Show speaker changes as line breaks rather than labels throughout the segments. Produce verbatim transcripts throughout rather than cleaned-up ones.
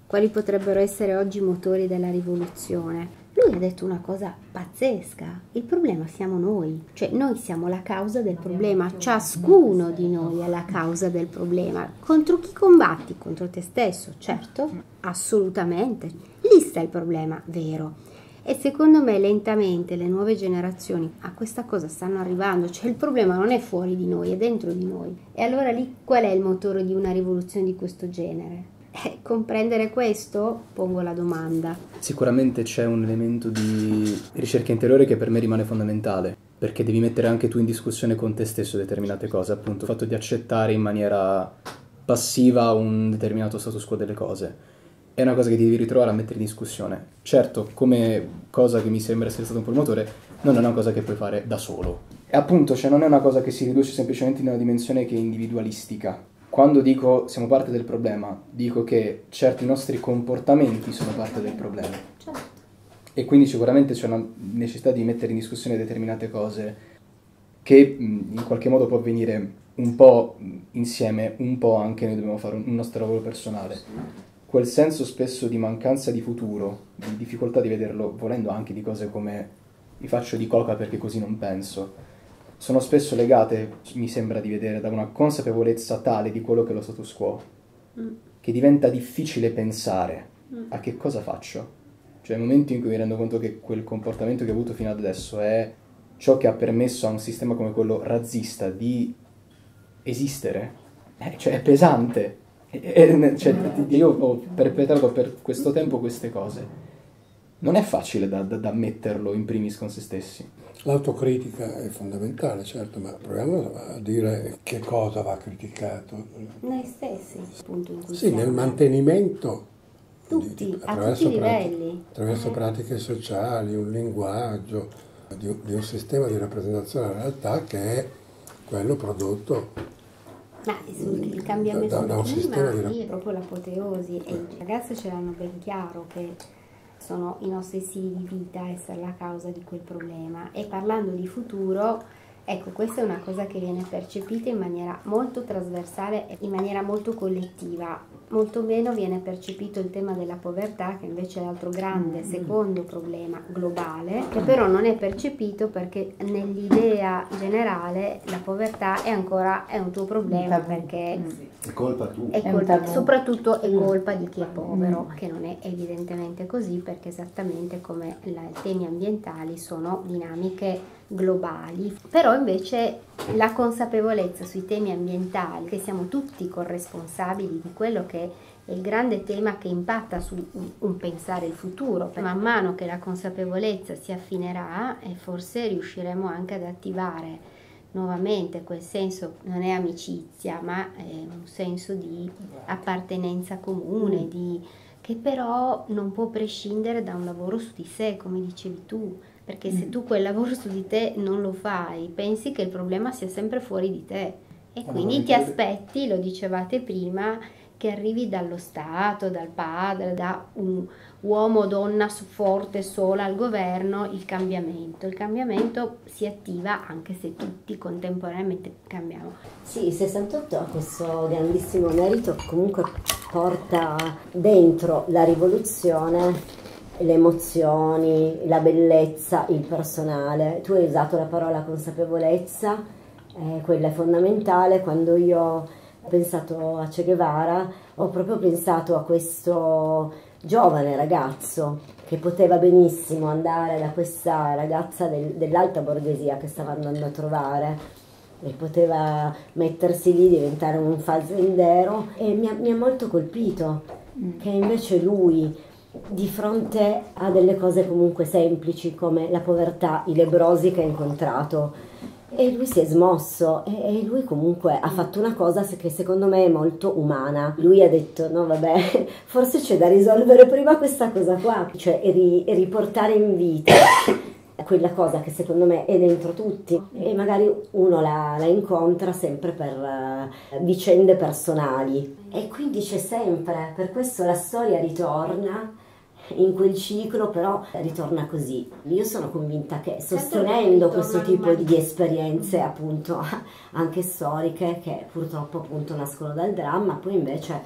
quali potrebbero essere oggi i motori della rivoluzione, lui ha detto una cosa pazzesca: il problema siamo noi, cioè noi siamo la causa del problema, ciascuno di noi è la causa del problema. Contro chi combatti? Contro te stesso, certo, assolutamente, lì sta il problema vero. E secondo me lentamente le nuove generazioni a questa cosa stanno arrivando, cioè il problema non è fuori di noi, è dentro di noi. E allora lì qual è il motore di una rivoluzione di questo genere? Eh, comprendere questo? Pongo la domanda.
Sicuramente c'è un elemento di ricerca interiore che per me rimane fondamentale, perché devi mettere anche tu in discussione con te stesso determinate cose, appunto il fatto di accettare in maniera passiva un determinato status quo delle cose. È una cosa che devi ritrovare a mettere in discussione. Certo, come cosa che mi sembra essere stato un po' il motore, non è una cosa che puoi fare da solo. E appunto, cioè non è una cosa che si riduce semplicemente in una dimensione che è individualistica. Quando dico siamo parte del problema, dico che certi nostri comportamenti sono parte del problema.
Certo.
E quindi sicuramente c'è una necessità di mettere in discussione determinate cose che in qualche modo può avvenire un po' insieme, un po' anche noi dobbiamo fare un nostro lavoro personale. Quel senso spesso di mancanza di futuro, di difficoltà di vederlo, volendo anche di cose come mi faccio di coca perché così non penso, sono spesso legate, mi sembra di vedere, da una consapevolezza tale di quello che è lo status quo, mm. che diventa difficile pensare mm. a che cosa faccio. Cioè nel momento in cui mi rendo conto che quel comportamento che ho avuto fino ad adesso è ciò che ha permesso a un sistema come quello razzista di esistere, eh, cioè è pesante. E, e, cioè, io ho perpetrato per questo tempo queste cose. Non è facile da, da, da metterlo in primis con se stessi.
L'autocritica è fondamentale, certo, ma proviamo a dire che cosa va criticato.
Noi stessi, appunto, in cui
sì, siamo. Nel mantenimento
tutti,
di,
a tutti i livelli.
Attraverso eh. pratiche sociali, un linguaggio, di, di un sistema di rappresentazione della realtà che è quello prodotto
Ma il cambiamento
da, da, da
del clima
di...
è proprio l'apoteosi e i ragazzi ce l'hanno ben chiaro che sono i nostri stili di vita a essere la causa di quel problema. E parlando di futuro, ecco, questa è una cosa che viene percepita in maniera molto trasversale e in maniera molto collettiva. Molto meno viene percepito il tema della povertà, che invece è l'altro grande, secondo problema globale, che però non è percepito perché nell'idea generale la povertà è ancora è un tuo problema, perché
è colpa tua.
È colpa, soprattutto è colpa di chi è povero, che non è evidentemente così, perché esattamente come i temi ambientali sono dinamiche globali. Però invece la consapevolezza sui temi ambientali, che siamo tutti corresponsabili di quello che è il grande tema che impatta su un, un pensare il futuro, man mano che la consapevolezza si affinerà e forse riusciremo anche ad attivare nuovamente quel senso, non è amicizia, ma è un senso di appartenenza comune, di, che però non può prescindere da un lavoro su di sé, come dicevi tu, perché se tu quel lavoro su di te non lo fai, pensi che il problema sia sempre fuori di te e quindi ti aspetti, lo dicevate prima, che arrivi dallo Stato, dal padre, da un uomo o donna forte sola al governo, il cambiamento. Il cambiamento si attiva anche se tutti contemporaneamente cambiamo.
Sì, il sessantotto ha questo grandissimo merito, comunque porta dentro la rivoluzione le emozioni, la bellezza, il personale. Tu hai usato la parola consapevolezza, eh, quella è fondamentale. Quando io ho pensato a Che Guevara, ho proprio pensato a questo giovane ragazzo che poteva benissimo andare da questa ragazza del, dell'alta borghesia che stava andando a trovare e poteva mettersi lì, diventare un fazendero, e mi ha, mi ha molto colpito che invece lui, di fronte a delle cose comunque semplici come la povertà, i lebbrosi che ha incontrato, e lui si è smosso e lui comunque ha fatto una cosa che secondo me è molto umana. Lui ha detto no vabbè, forse c'è da risolvere prima questa cosa qua, cioè ri, riportare in vita quella cosa che secondo me è dentro tutti, e magari uno la, la incontra sempre per uh, vicende personali, e quindi c'è sempre, per questo la storia ritorna in quel ciclo, però ritorna così. Io sono convinta che sostenendo questo tipo di esperienze appunto anche storiche, che purtroppo appunto nascono dal dramma, poi invece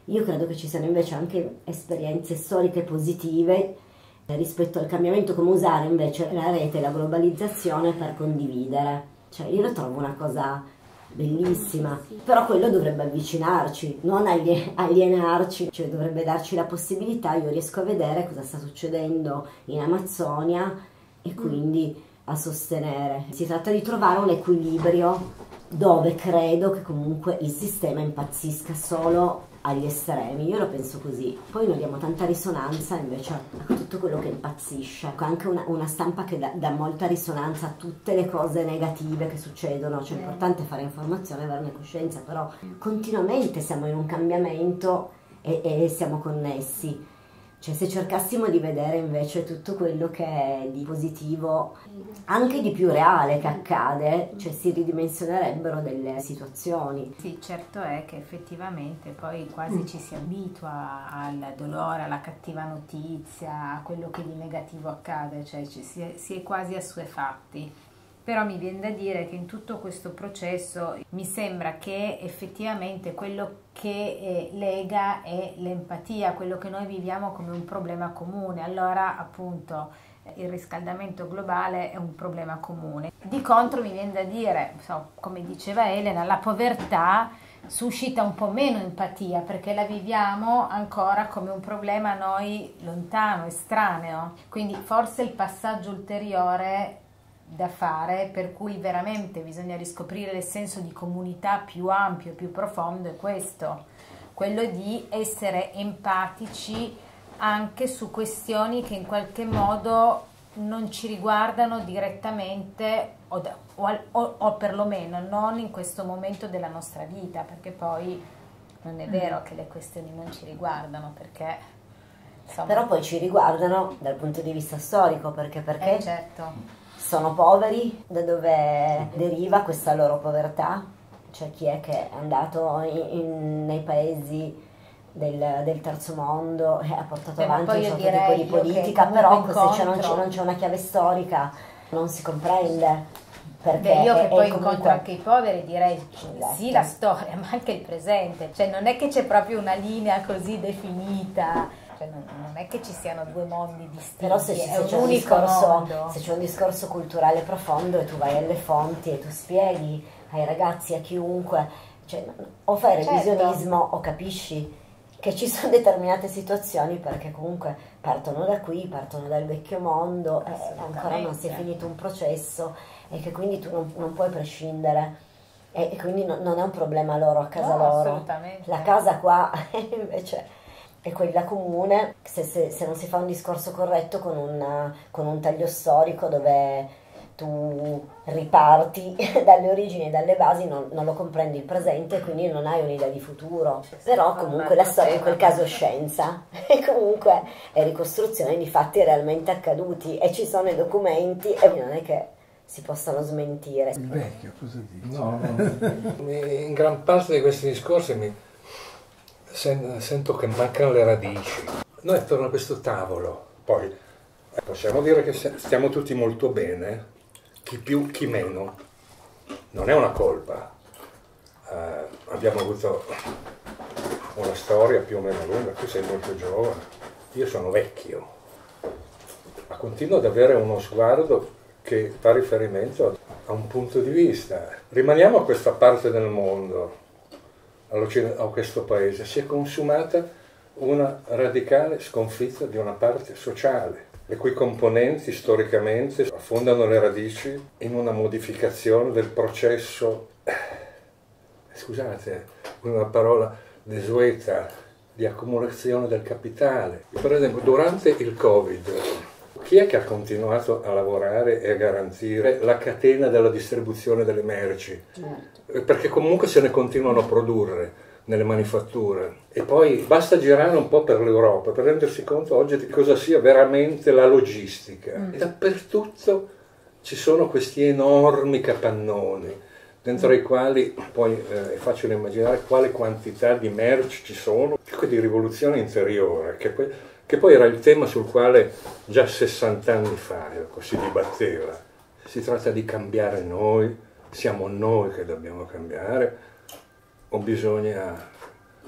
Io credo che ci siano invece anche esperienze storiche positive rispetto al cambiamento, come usare invece la rete e la globalizzazione per condividere. Cioè io lo trovo una cosa bellissima, però quello dovrebbe avvicinarci, non alienarci, cioè dovrebbe darci la possibilità, io riesco a vedere cosa sta succedendo in Amazzonia e quindi a sostenere. Si tratta di trovare un equilibrio dove credo che comunque il sistema impazzisca solo agli estremi, io lo penso così. Poi noi diamo tanta risonanza invece a tutto quello che impazzisce, anche una, una stampa che dà, dà molta risonanza a tutte le cose negative che succedono, cioè è importante fare informazione, averne coscienza, però continuamente siamo in un cambiamento e, e siamo connessi. Cioè se cercassimo di vedere invece tutto quello che è di positivo, anche di più reale che accade, cioè si ridimensionerebbero delle situazioni.
Sì, certo è che effettivamente poi quasi ci si abitua al dolore, alla cattiva notizia, a quello che di negativo accade, cioè ci si è, si è quasi assuefatti. Però mi viene da dire che in tutto questo processo mi sembra che effettivamente quello che eh, lega è l'empatia, quello che noi viviamo come un problema comune. Allora appunto il riscaldamento globale è un problema comune. Di contro mi viene da dire, so, come diceva Elena, la povertà suscita un po' meno empatia perché la viviamo ancora come un problema a noi lontano, estraneo. Quindi forse il passaggio ulteriore da fare, per cui veramente bisogna riscoprire il senso di comunità più ampio, più profondo, è questo, quello di essere empatici anche su questioni che in qualche modo non ci riguardano direttamente o, da, o, o, o perlomeno non in questo momento della nostra vita, perché poi non è vero che le questioni non ci riguardano, perché insomma,
però poi ci riguardano dal punto di vista storico, perché perché
eh, certo.
Sono poveri, da dove deriva questa loro povertà? Cioè chi è che è andato in, in, nei paesi del, del terzo mondo e ha portato
eh,
avanti un certo tipo di politica, però se non c'è, non c'è una chiave storica non si comprende. Perché
Beh, io che
è,
poi
è comunque...
incontro anche i poveri direi
esatto.
Sì la storia ma anche il presente, cioè non è che c'è proprio una linea così definita. Non, non è che ci siano due mondi distinti,
però se,
è
se,
un
c'è un
unico
discorso,
mondo.
Se c'è un discorso culturale profondo e tu vai alle fonti e tu spieghi ai ragazzi, a chiunque, cioè, o fai revisionismo certo. O capisci che ci sono determinate situazioni perché comunque partono da qui, partono dal vecchio mondo e ancora non si è finito un processo e che quindi tu non, non puoi prescindere e, e quindi no, non è un problema loro a casa
no,
loro,
assolutamente.
La casa qua invece è quella comune, se, se, se non si fa un discorso corretto con, una, con un taglio storico dove tu riparti dalle origini e dalle basi, non, non lo comprendi il presente e quindi non hai un'idea di futuro. Però comunque la storia in quel caso è scienza e comunque è ricostruzione di fatti realmente accaduti e ci sono i documenti e non è che si possano smentire.
Il vecchio cosa dice?
No, no. In gran parte di questi discorsi mi sento che mancano le radici. Noi attorno a questo tavolo, poi possiamo dire che stiamo tutti molto bene, chi più, chi meno, non è una colpa. Eh, abbiamo avuto una storia più o meno lunga, tu sei molto giovane, io sono vecchio, ma continuo ad avere uno sguardo che fa riferimento a un punto di vista. Rimaniamo a questa parte del mondo, a questo paese, si è consumata una radicale sconfitta di una parte sociale, le cui componenti storicamente affondano le radici in una modificazione del processo, scusate, una parola desueta, di accumulazione del capitale. Per esempio, durante il Covid, chi è che ha continuato a lavorare e a garantire la catena della distribuzione delle merci? Perché comunque se ne continuano a produrre nelle manifatture. E poi basta girare un po' per l'Europa per rendersi conto oggi di cosa sia veramente la logistica. Mm. E dappertutto ci sono questi enormi capannoni, dentro i quali poi eh, è facile immaginare quale quantità di merci ci sono, di rivoluzione interiore, che poi, che poi era il tema sul quale già sessanta anni fa ecco, si dibatteva. Si tratta di cambiare noi, siamo noi che dobbiamo cambiare, o bisogna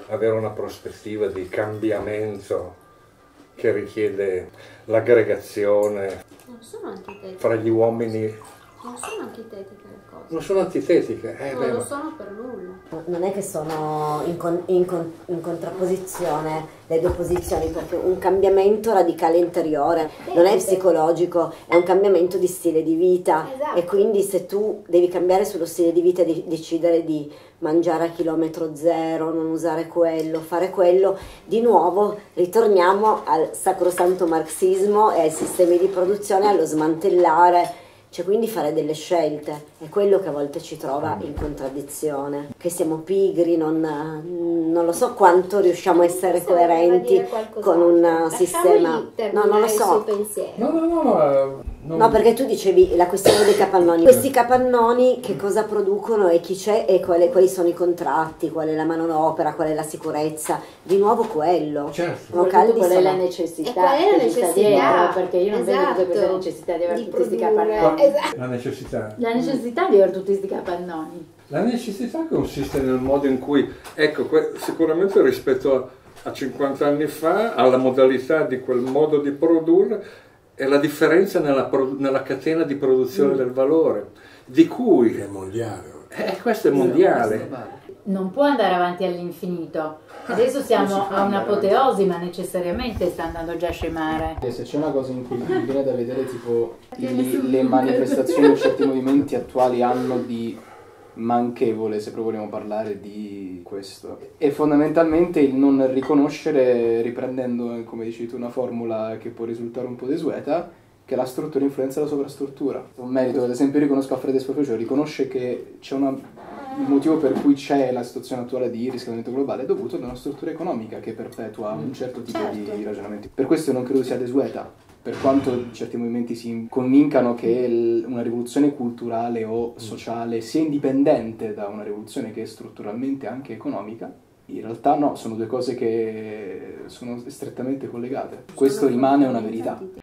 avere una prospettiva di cambiamento che richiede l'aggregazione
Non sono antitetiche.
fra gli uomini.
Non sono antitetiche le cose.
Non sono antitetiche, eh,
non
beh,
lo
ma-
sono per nulla.
Non è che sono in, con- in con- in contrapposizione le due posizioni, perché un cambiamento radicale interiore non è psicologico, è un cambiamento di stile di vita.
Esatto.
E quindi se tu devi cambiare sullo stile di vita e de- decidere di mangiare a chilometro zero, non usare quello, fare quello, di nuovo ritorniamo al sacrosanto marxismo e ai sistemi di produzione, allo smantellare. Cioè, quindi fare delle scelte, è quello che a volte ci trova in contraddizione, che siamo pigri, non, non lo so quanto riusciamo a essere
Forse voleva
coerenti
dire qualcos'altro.
con un
Lasciamogli
sistema. No,
terminare
non lo
il suo
so.
pensiero.
No, no, no, no, eh, non-
No, perché tu dicevi la questione dei capannoni. Questi capannoni che cosa producono e chi c'è e quali, quali sono i contratti, qual è la manodopera, qual è la sicurezza. Di nuovo quello.
Certo.
Sono caldi,
Qual è la
sono-
necessità?
E qual è la
che ci sta
necessità?
dietro, perché io non vedo tutte queste
Esatto.
necessità di avere
Di
tutti questi
produrre.
capannoni.
Esatto.
La necessità.
La necessità di avere tutti questi capannoni.
La necessità consiste nel modo in cui, ecco, que- sicuramente rispetto a, a cinquanta anni fa, alla modalità di quel modo di produrre, è la differenza nella, pro- nella catena di produzione del valore, di cui,
Che è mondiale.
eh, questo è mondiale.
Non può andare avanti all'infinito. Adesso siamo a un'apoteosi, ma necessariamente sta andando già a scemare.
E se c'è una cosa in cui mi viene da vedere tipo i- le manifestazioni o certi movimenti attuali hanno di manchevole, se proprio vogliamo parlare di questo, è fondamentalmente il non riconoscere, riprendendo come dici tu una formula che può risultare un po' desueta, che la struttura influenza la sovrastruttura. Un merito, ad esempio, io riconosco a Fridays for Future, riconosce che c'è una, il motivo per cui c'è la situazione attuale di riscaldamento globale è dovuto ad una struttura economica che perpetua un certo tipo
Certo.
di ragionamenti. Per questo io non credo sia desueta, per quanto certi movimenti si convincano che il- una rivoluzione culturale o sociale sia indipendente da una rivoluzione che è strutturalmente anche economica, in realtà no, sono due cose che sono strettamente collegate. Questo rimane una verità.